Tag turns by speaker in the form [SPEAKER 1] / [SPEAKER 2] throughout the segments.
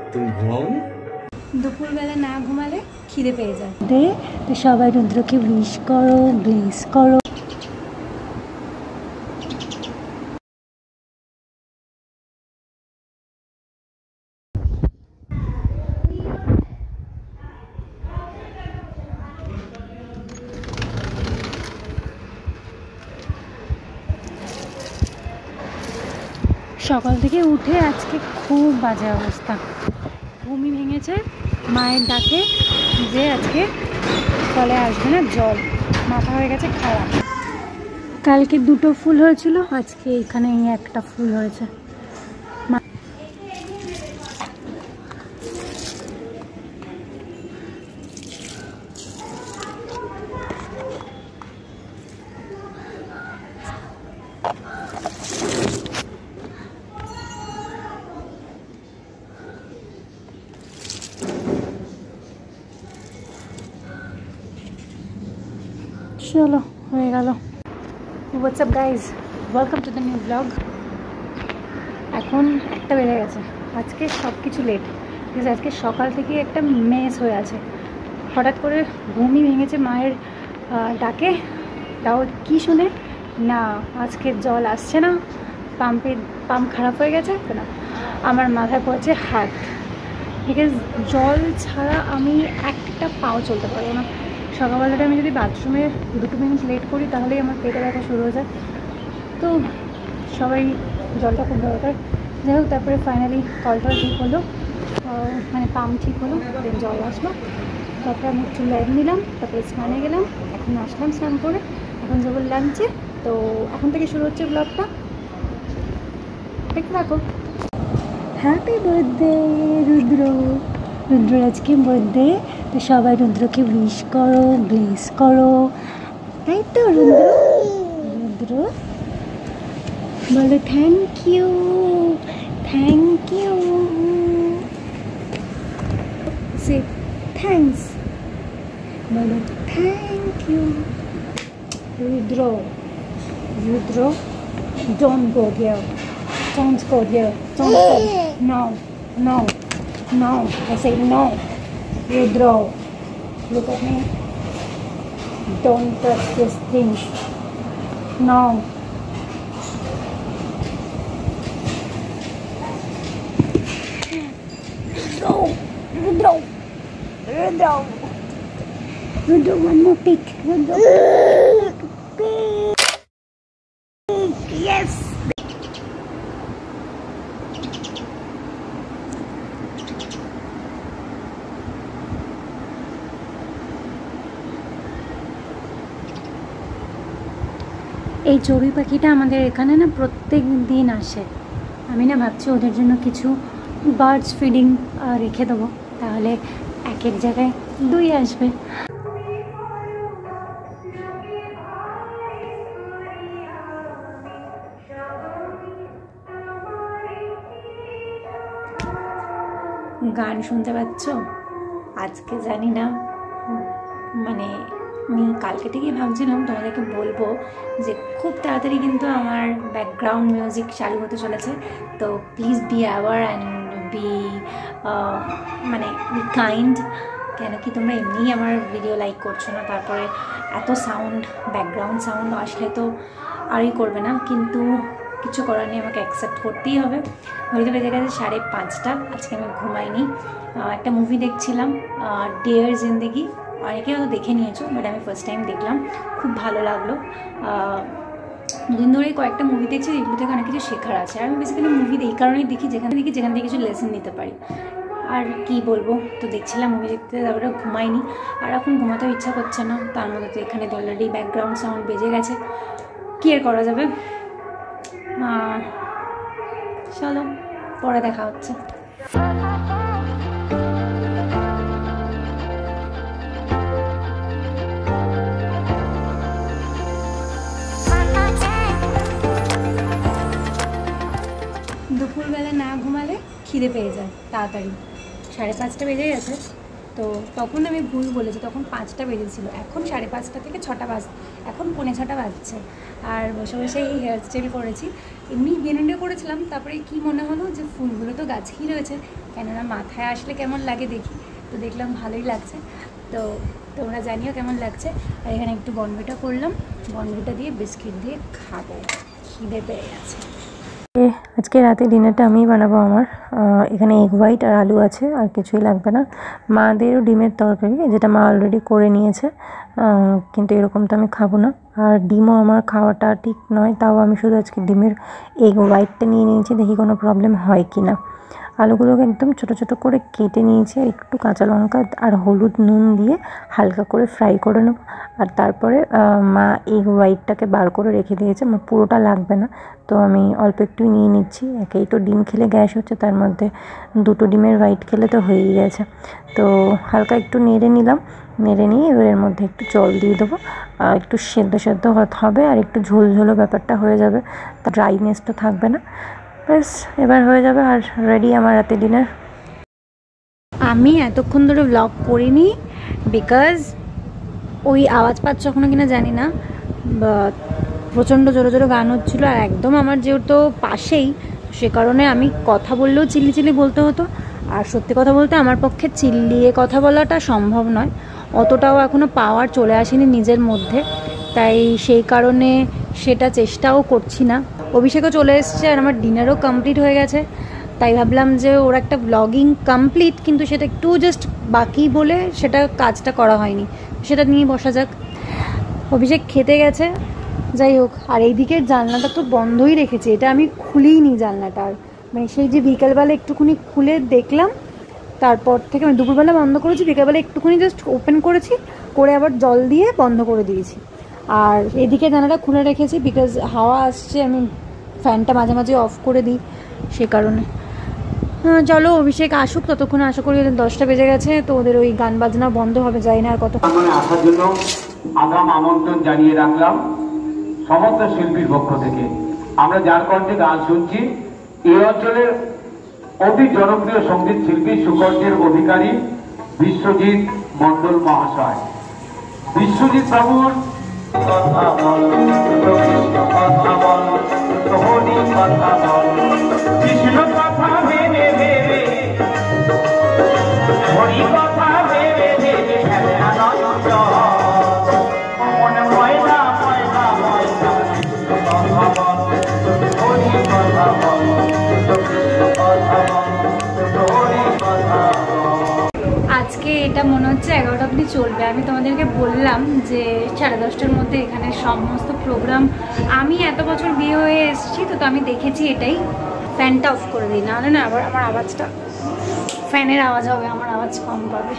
[SPEAKER 1] তুমি ঘুমাওনি?
[SPEAKER 2] দুপুরবেলা না ঘুমালে খিদে পেয়ে যায়। তো সবাই রুদ্রকে উইশ করো, ব্লেস করো। সকাল থেকে উঠে আজকে খুব বাজে অবস্থা, ঘুমই ভেঙেছে মায়ের ডাকে যে আজকে কলে আসবে না, জল, মাথা হয়ে গেছে খারাপ। কালকে দুটো ফুল হয়েছিল, আজকে এখানে একটা ফুল হয়েছে। চলো হয়ে গেল। What's up guys, welcome to the new blog. এখন 1টা বেজে গেছে। আজকে সব কিছু লেট, বিকজ আজকে সকাল থেকে একটা মেস হয়ে আছে। হঠাৎ করে ঘুমই ভেঙেছে মায়ের ডাকে, তাও কি শুনে না আজকে জল আসছে না, পাম্প খারাপ হয়ে গেছে না, আমার মাথায় পড়েছে হাত, বিকজ জল ছাড়া আমি একটা পাও চলতে পারবো না। সকালবেলাটা আমি যদি বাথরুমে 2 মিনিট লেট করি তাহলেই আমার পেটে ব্যথা শুরু হয়ে যায়। তো সবাই জলটা খুব দরকার। যাই হোক, তারপরে ফাইনালি কলটা ঠিক হলো, মানে পাম্প ঠিক হলো, দেন জল আসলো। তারপরে আমি একটু ল্যাব নিলাম, তারপরে স্নানে গেলাম, এখন আসলাম স্নান করে, এখন যাবো লাঞ্চে। তো এখন থেকে শুরু হচ্ছে ব্লগটা, দেখতে থাকো। হ্যাপি বার্থডে রুদ্র, রুদ্র আজকে বার্থডে, তো সবাই রুদ্রকে উইশ করো, ব্লেস করো, তাই তো রুদ্র? রুদ্র বলো thank you, thank you, say thanks, বলো thank you. Rudra, Rudra, don't go here, don't go here, don't go, no, no, no, I say no. Rudra, look at me, don't touch these things, no. Rudra, Rudra, Rudra, one more peek, Rudra, peek, yes. এই চড়ুই পাখিটা আমাদের এখানে না প্রত্যেক দিন আসে। আমি না ভাবছি ওদের জন্য কিছু বার্ডস ফিডিং রেখে দেবো, তাহলে এক এক জায়গায় 2 আসবে। গান শুনতে পাচ্ছ? আজকে জানি না, মানে আমি কালকে থেকেই ভাবছিলাম তোমাদেরকে বলবো যে খুব তাড়াতাড়ি কিন্তু আমার ব্যাকগ্রাউন্ড মিউজিক চালু হতে চলেছে। তো please be aware and be মানে বি কাইন্ড, কেন কি তোমরা এমনিই আমার ভিডিও লাইক করছো না, তারপরে এত সাউন্ড, ব্যাকগ্রাউন্ড সাউন্ড আসলে তো আরই করবে না, কিন্তু কিছু করার নেই, আমাকে অ্যাকসেপ্ট করতেই হবে। ঘড়িতে বেজে গেছে 5:30। আজকে আমি ঘুমাইনি, একটা মুভি দেখছিলাম, ডিয়ার জিন্দেগি। অনেকে হয়তো দেখে নিয়েছো, বাট আমি ফার্স্ট টাইম দেখলাম, খুব ভালো লাগলো। দুদিন ধরেই কয়েকটা মুভি দেখছি, এগুলো থেকে অনেক কিছু শেখার আছে। আর আমি বেসিক্যালি মুভি এই কারণেই দেখি যেখান থেকে কিছু লেসন নিতে পারি। আর কি বলবো, তো দেখছিলাম মুভি দেখতে, তারপরে ঘুমাইনি, আর এখন ঘুমাতেও ইচ্ছা করছে না। তার মধ্যে তো এখানে অলরেডি ব্যাকগ্রাউন্ড সাউন্ড বেজে গেছে, কী আর করা যাবে। চলো পরে দেখা হচ্ছে। দুপুরবেলা না ঘুমালে খিদে পেয়ে যায় তাড়াতাড়ি। 5:30 বেজে গেছে, তো তখন আমি ভুল বলেছি, তখন 5টা বেজেছিল, এখন 5:30 থেকে 6টা এখন 6:45 বাজছে। আর বসে বসে এই হেয়ার স্টাইল করেছি, এমনি বেনুন্ডে করেছিলাম। তারপরে কি মনে হলো যে ফুলগুলো তো গাছেই রয়েছে, কেননা মাথায় আসলে কেমন লাগে দেখি, তো দেখলাম ভালোই লাগছে। তো তোমরা জানিও কেমন লাগছে। আর এখানে একটু বনভিটা করলাম, বনভিটা দিয়ে বিস্কিট দিয়ে খাবো, খিদে পেয়ে গেছে। আজকে রাতে ডিনারটা আমিই বানাবো। আমার এখানে এগ হোয়াইট আর আলু আছে, আর কিছুই লাগবে না। মাদেরও ডিমের তরকারি, যেটা মা অলরেডি করে নিয়েছে, কিন্তু এরকম তো আমি খাবো না। আর ডিমও আমার খাওয়াটা ঠিক নয়, তাও আমি শুধু আজকে ডিমের এগ হোয়াইটটা নিয়ে নিয়েছি, দেখি কোনো প্রবলেম হয় কি না। আলুগুলোকে একদম ছোটো ছোটো করে কেটে নিয়েছি, আর একটু কাঁচা লঙ্কা আর হলুদ নুন দিয়ে হালকা করে ফ্রাই করে নেব। আর তারপরে মা এগ হোয়াইটটাকে বার করে রেখে দিয়েছে, আমার পুরোটা লাগবে না, তো আমি অল্প একটু নিয়ে নিচ্ছি। একেই তো ডিম খেলে গ্যাস হচ্ছে, তার মধ্যে 2টো ডিমের হোয়াইট খেলে তো হয়েই গেছে। তো হালকা একটু নেড়ে নিলাম, নেড়ে নিয়ে এবার এর মধ্যে একটু জল দিয়ে দেবো, একটু সেদ্ধ সেদ্ধ হবে, আর একটু ঝোল ঝোলও ব্যাপারটা হয়ে যাবে, তা ড্রাইনেসটা থাকবে না। ব্যাস এবার হয়ে যাবে, আর রেডি আমার রাতে ডিনার। আমি এতক্ষণ ধরে ব্লগ করিনি, বিকজ ওই আওয়াজ পাচ্ছ কখনো কিনা জানি না, প্রচণ্ড জোরে জোরে গান হচ্ছিলো, আর একদম আমার যেহেতু পাশেই, সে কারণে আমি কথা বললেও চিল্লি চিল্লি বলতে হতো। আর সত্যি কথা বলতে আমার পক্ষে চিল্লিয়ে কথা বলাটা সম্ভব নয়, অতটাও এখনও পাওয়ার চলে আসেনি নিজের মধ্যে, তাই সেই কারণে সেটা চেষ্টাও করছি না। অভিষেকও চলে এসছে, আর আমার ডিনারও কমপ্লিট হয়ে গেছে, তাই ভাবলাম যে ওর একটা ব্লগিং কমপ্লিট, কিন্তু সেটা একটু জাস্ট বাকি বলে সেটা কাজটা করা হয়নি, সেটা নিয়ে বসা যাক। অভিষেক খেতে গেছে, যাই হোক। আর এই দিকের জানলাটা তো বন্ধই রেখেছি, এটা আমি খুলেই নি জানলাটা, আর মানে সেই যে বিকেলবেলা একটুখানি খুলে দেখলাম, তারপর থেকে আমি দুপুরবেলা বন্ধ করেছি, বিকেলবেলা একটুখানি জাস্ট ওপেন করেছি, করে আবার জল দিয়ে বন্ধ করে দিয়েছি। আর এদিকে জানালাটা খুলে রেখেছি বিকজ হাওয়া আসছে, আমি ফ্যানটা মাঝে মাঝে অফ করে দিই সে কারণে। চলো অভিষেক আসুক, ততক্ষণ আশা করি ওদের 10টা বেজে গেছে, তো ওদের ওই গান বাজনা বন্ধ হবে, যাই না আর কত
[SPEAKER 1] আসার জন্য আগাম আমন্ত্রণ জানিয়ে রাখলাম সমস্ত শিল্পীর পক্ষ থেকে। আমরা যার কণ্ঠে গান শুনছি এই অঞ্চলের অতি জনপ্রিয় সঙ্গীত শিল্পী সুকর্ণের অধিকারী বিশ্বজিৎ মণ্ডল মহাশয়। বিশ্বজিৎ বাবুর কৃষ্ণ কথা ভেবে ভেবে হরি কথা ভেবে ভেবে মনে ময়না ময়না ময়না হরি কথা বল, হরি কথা।
[SPEAKER 2] আজকে এটা মনে হচ্ছে 11টা অবধি চলবে। আমি তোমাদেরকে বললাম যে 10:30টার মধ্যে এখানে সমস্ত প্রোগ্রাম, আমি এত বছর বিয়ে হয়ে এসেছি তো আমি দেখেছি এটাই। ফ্যানটা অফ করে দিই, নাহলে না আবার আমার আওয়াজটা, ফ্যানের আওয়াজ হবে, আমার আওয়াজ কম পাবে।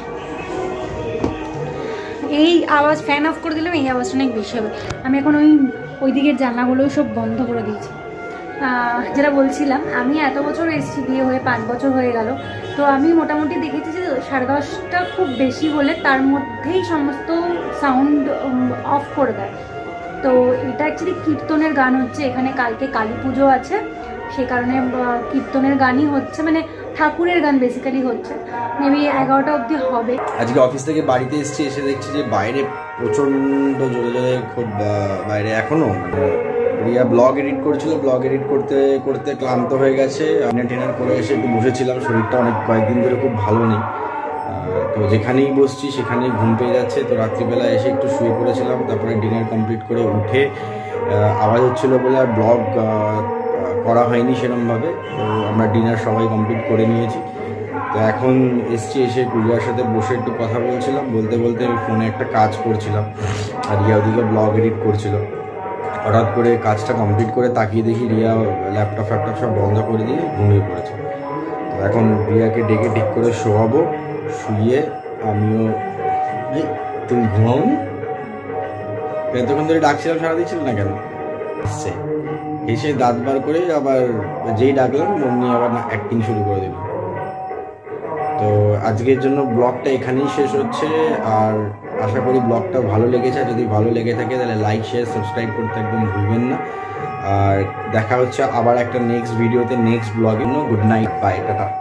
[SPEAKER 2] এই আওয়াজ ফ্যান অফ করে দিলাম, এই আওয়াজটা অনেক বেশি হবে। আমি এখন ওই দিকের জানলাগুলোও সব বন্ধ করে দিয়েছি। যেটা বলছিলাম, আমি এত বছর এসেছি, বিয়ে হয়ে 5 বছর হয়ে গেল, তো আমি মোটামুটি দেখেছি যে 10:30টা খুব বেশি হলে তার মধ্যেই সমস্ত সাউন্ড অফ করে দেয়। তো এটা অ্যাকচুয়ালি কীর্তনের গান হচ্ছে, এখানে কালকে কালী পুজো আছে, সে কারণে কীর্তনের গানই হচ্ছে, মানে ঠাকুরের গান বেসিক্যালি হচ্ছে। মেবি 11টা অবধি হবে।
[SPEAKER 3] আজকে অফিস থেকে বাড়িতে এসেছি, এসে দেখছি যে বাইরে প্রচণ্ড জোরে জোরে, খুব বাইরে এখনও রিয়া ব্লগ এডিট করছিল, ব্লগ এডিট করতে করতে ক্লান্ত হয়ে গেছে। ডিনার করে এসে একটু বসেছিলাম, শরীরটা অনেক কয়েকদিন ধরে খুব ভালো নেই, তো যেখানেই বসছি সেখানেই ঘুম পেয়ে যাচ্ছে। তো রাত্রিবেলা এসে একটু শুয়ে পড়েছিলাম, তারপরে ডিনার কমপ্লিট করে উঠে আওয়াজ হচ্ছিলো বলে আর ব্লগ করা হয়নি সেরকমভাবে। তো আমরা ডিনার সবাই কমপ্লিট করে নিয়েছি। তো এখন এসছি, এসে রিয়ার সাথে বসে একটু কথা বলছিলাম, বলতে বলতে আমি ফোনে একটা কাজ করছিলাম, আর রিয়া ওদিকে ব্লগ এডিট করছিল। হঠাৎ করে কাজটা কমপ্লিট করে তাকিয়ে দেখি রিয়া ল্যাপটপ ফ্যাপটপ সব বন্ধ করে দিয়ে ঘুমিয়ে পড়েছে। তো এখন রিয়াকে ডেকে ঠিক করে শোয়াবো, শুয়ে আমিও। তুমি ঘুমাওনি? এতক্ষণ ধরে ডাকছিলাম, সারা দিচ্ছিল না কেন? এসছে, এসে দাঁত বার করে আবার যেই ডাকলাম অমনি আবার অ্যাক্টিং শুরু করে দিল। তো আজকের জন্য ব্লগটা এখানেই শেষ হচ্ছে, আর আশা করি ব্লগটা ভালো লেগেছে। যদি ভালো লেগে থাকে তাহলে লাইক শেয়ার সাবস্ক্রাইব করতে একদম ভুলবেন না। আর দেখা হচ্ছে আবার একটা নেক্সট ভিডিওতে, নেক্সট ব্লগে। Good night, bye, tata.